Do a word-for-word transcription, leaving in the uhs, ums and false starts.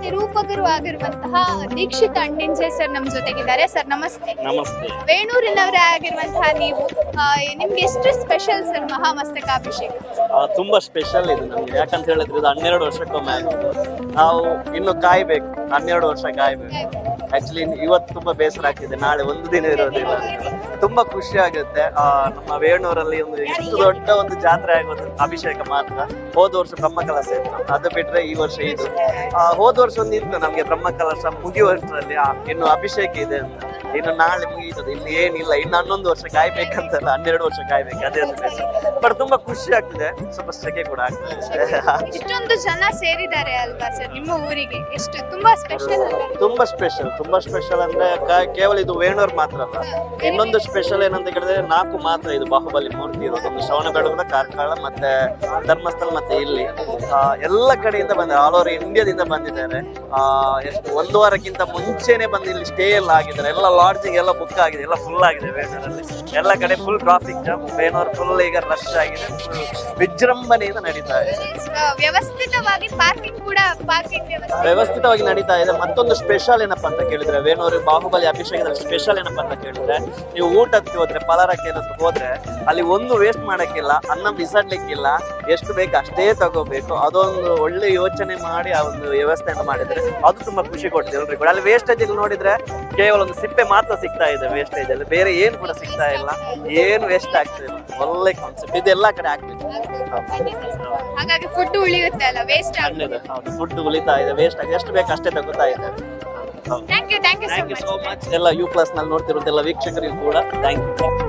ನಿರೂಪಕರು ಆಗಿರುವಂತಹ ದೀಕ್ಷಿತ್ ಅಣ್ಣಿಂಜೆ ಸರ್ ನಮ್ಮ ಜೊತೆಗಿದ್ದಾರೆ. ಸರ್ ನಮಸ್ತೆ. ನಮಸ್ತೆ. ವೇಣೂರಿನವರೇ ಆಗಿರುವಂತಹ ನೀವು, ನಿಮ್ಗೆ ಎಷ್ಟು ಸ್ಪೆಷಲ್ ಸರ್ ಮಹಾಮಸ್ತಕಾಭಿಷೇಕ? ತುಂಬಾ ಸ್ಪೆಷಲ್ ಇದು ನಮ್ಗೆ. ಯಾಕಂತ ಹೇಳಿದ್ರೆ ಇದು ಹನ್ನೆರಡು ವರ್ಷಕ್ಕೊಮ್ಮೆ ಆಗುತ್ತೆ. ನಾವು ಇನ್ನು ಕಾಯ್ಬೇಕು, ಹನ್ನೆರಡು ವರ್ಷ ಕಾಯ್ಬೇಕು. ಆಕ್ಚುಲಿ ಇವತ್ತು ತುಂಬಾ ಬೇಸರ ಆಗ್ತಿದೆ, ನಾಳೆ ಒಂದು ದಿನ ಇರೋದಿಲ್ಲ. ತುಂಬಾ ಖುಷಿ ಆಗುತ್ತೆ. ಆ ನಮ್ಮ ವೇಣೂರಲ್ಲಿ ಒಂದು ಇಷ್ಟು ದೊಡ್ಡ ಒಂದು ಜಾತ್ರೆ ಆಗೋದು ಅಭಿಷೇಕ ಮಾತ್ರ. ಹೋದ ವರ್ಷ ಬ್ರಹ್ಮಕಲಶ ಇತ್ತು, ಅದು ಬಿಟ್ರೆ ಈ ವರ್ಷ ಇದು. ಆ ಹೋದ ವರ್ಷ ಒಂದು ಇತ್ತು ನಮ್ಗೆ ಬ್ರಹ್ಮಕಲಶ ಮುಗಿಯುವಷ್ಟರಲ್ಲಿ ಇನ್ನು ಅಭಿಷೇಕ ಇದೆ ಅಂತ. ಇನ್ನು ನಾಳೆ ಮುಗಿಯುತ್ತದೆ, ಇಲ್ಲಿ ಏನಿಲ್ಲ. ಇನ್ನು ಹನ್ನೊಂದು ವರ್ಷ ಕಾಯ್ಬೇಕಂತಲ್ಲ, ಹನ್ನೆರಡು ವರ್ಷ ಕಾಯ್ಬೇಕು. ಅದೇ ಒಂದು ಬೇಸರ. ಬಟ್ ತುಂಬಾ ಖುಷಿ ಆಗ್ತಿದೆ, ಸ್ವಲ್ಪ ಸೆಕೆ ಕೂಡ ಆಗ್ತದೆ. ಇಷ್ಟೊಂದು ಜನ ಸೇರಿದ್ದಾರೆ ಅಲ್ವಾ ಸರ್ ನಿಮ್ಮ ಊರಿಗೆ? ಎಷ್ಟು ತುಂಬಾ ಸ್ಪೆಷಲ್. ತುಂಬಾ ಸ್ಪೆಷಲ್, ತುಂಬಾ ಸ್ಪೆಷಲ್ ಅಂದ್ರೆ ಕೇವಲ ಇದು ವೇಣೂರ್ ಮಾತ್ರ ಅಲ್ಲ. ಇನ್ನೊಂದು ಸ್ಪೆಷಲ್ ಏನಂತ ಹೇಳಿದ್ರೆ ನಾಲ್ಕು ಮಾತ್ರ ಇದು ಬಾಹುಬಲಿ ಮೂರ್ತಿ ಇರೋದು. ಒಂದು ಶ್ರವಣಬೆಳಗೊಳ, ಕಾರ್ಕಳ, ಮತ್ತೆ ಧರ್ಮಸ್ಥಳ, ಮತ್ತೆ ಇಲ್ಲಿ ಎಲ್ಲ ಕಡೆಯಿಂದ ಬಂದಿದ್ದಾರೆ. ಆಲ್ ಓವರ್ ಇಂಡಿಯಾದಿಂದ ಬಂದಿದ್ದಾರೆ. ಆ ಎಷ್ಟು ಒಂದು ವಾರಕ್ಕಿಂತ ಮುಂಚೆನೆ ಬಂದು ಇಲ್ಲಿ ಸ್ಟೇ ಎಲ್ಲ ಆಗಿದ್ದಾರೆ. ಎಲ್ಲ ಲಾಡ್ಜಿಂಗ್ ಎಲ್ಲ ಬುಕ್ ಆಗಿದೆ, ಎಲ್ಲ ಫುಲ್ ಆಗಿದೆ ವೇಣೂರಲ್ಲಿ. ಎಲ್ಲ ಕಡೆ full traffic jam. Venur full ಈಗ ರಶ್ ಆಗಿದೆ, ವಿಜೃಂಭಣೆಯಿಂದ ನಡೀತಾ ಇದೆ. ವ್ಯವಸ್ಥಿತವಾಗಿ ಪಾರ್ಕಿಂಗ್ ಕೂಡ ಪಾರ್ಕಿಂಗ್ ವ್ಯವಸ್ಥಿತವಾಗಿ ನಡೀತಾ ಇದೆ. ಮತ್ತೊಂದು ಸ್ಪೆಷಲ್ ಏನಪ್ಪಾ ಅಂತ ಕೇಳಿದ್ರೆ, ವೇಣೂರು ಬಾಹುಬಲಿ ಅಭಿಷೇಕದಲ್ಲಿ ಸ್ಪೆಷಲ್ ಏನಪ್ಪಾ ಅಂತ ಕೇಳಿದ್ರೆ, ನೀವು ಊಟಕ್ಕೆ ಹೋದ್ರೆ, ಪಲಾರಕ್ಕೆ ಏನಾದ್ರು ಹೋದ್ರೆ ಅಲ್ಲಿ ಒಂದು ವೇಸ್ಟ್ ಮಾಡಕ್ಕಿಲ್ಲ, ಅನ್ನ ಬಿಸಾಡ್ಲಿಕ್ಕಿಲ್ಲ, ಎಷ್ಟು ಬೇಕು ಅಷ್ಟೇ ತಗೋಬೇಕು. ಅದೊಂದು ಒಳ್ಳೆ ಯೋಚನೆ ಮಾಡಿ ಆ ಒಂದು ವ್ಯವಸ್ಥೆಯನ್ನು ಮಾಡಿದ್ರೆ ಅದು ತುಂಬಾ ಖುಷಿ ಕೊಡ್ತೀವಿ ಎಲ್ರಿಗೂ ಕೂಡ. ಅಲ್ಲಿ ವೇಸ್ಟೇಜ್ ಇಲ್ಲಿ ನೋಡಿದ್ರೆ ಕೇವಲ ಒಂದು ಸಿಪ್ಪೆ ಮಾತ್ರ ಸಿಗ್ತಾ ಇದೆ ವೇಸ್ಟೇಜ್ ಅಲ್ಲಿ, ಬೇರೆ ಏನು ಕೂಡ ಸಿಗ್ತಾ ಇಲ್ಲ. ಏನು ವೇಸ್ಟ್ ಆಗ್ತಿಲ್ಲ. ಒಳ್ಳೆ ಕಾನ್ಸೆಪ್ಟ್ ಇದು, ಎಲ್ಲಾ ಕಡೆ ಆಗ್ತಿದೆ. ಹಾಗಾಗಿ ಫುಡ್ ಉಳಿಯುತ್ತೆ ಅಲ್ಲ, ವೇಸ್ಟ್ ಆಗಿದೆ. ಫುಡ್ ಉಳಿತಾ ಇದೆ, ವೇಸ್ಟ್ ಆಗಿ ಎಷ್ಟು ಬೇಕು ಅಷ್ಟೇ ತಗೋತಾ ಇದೆ. Thank you thank you thank you so much ಎಲ್ಲ ಯು ಪ್ಲಸ್ ನಲ್ಲಿ ನೋಡ್ತಿರೋದೆಲ್ಲ ವೀಕ್ಷಕರಿಗೂ ಕೂಡ ಥ್ಯಾಂಕ್ ಯು.